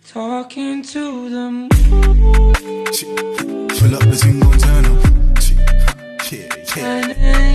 talking to the moon. Pull up the thing, gon' turn up. Yeah, yeah.